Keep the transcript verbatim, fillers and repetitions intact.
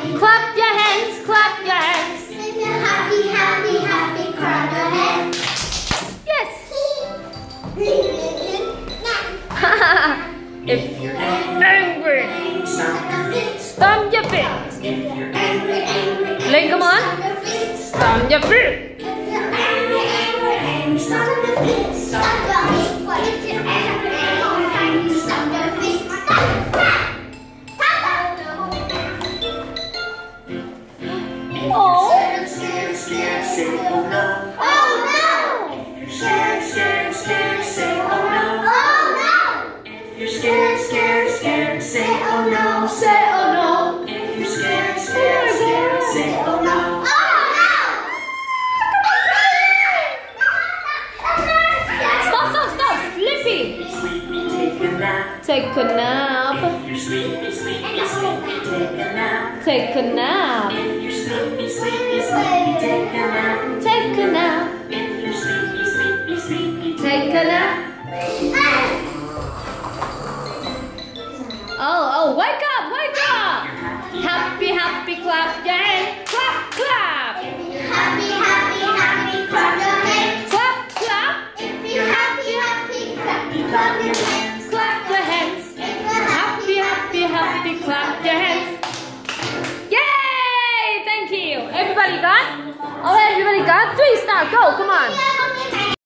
Clap your hands, clap your hands. If you're happy, happy, happy, clap your hands. Yes. If you're angry, stomp your feet. If you're angry, angry, Link, come on. stomp your feet. Stomp your feet. If you're angry, angry, angry, stomp your feet. Stomp your feet. What if you're angry, angry, angry, stomp your feet? Oh. Scared, scared, scared, say oh no. Oh no. If you're scared, scared, scared, say oh no. Oh no. If you're scared, scared, scared, say oh no. Say oh no. If you're scared, scared, scared, say oh no. Stop, stop, stop. Sleepy. Sleepy, take a nap. Take a nap. If you're sleepy, sleepy, sleepy, take a nap. Take a nap. If you're sleepy, sleepy, sleepy, take a nap. Take a nap. If you're sleepy, sleepy, sleepy, Take a nap. Oh, oh, wake up, wake up. Happy, happy, clap your hands. Clap, clap. happy, happy, happy, clap your hands. Clap, clap. If you're happy, happy, clap, clap your hands. Clap your hands. If you're Happy, happy, happy, clap your hands. Yay! Thank you. Everybody got? All right, everybody got? Three, start, go, come on.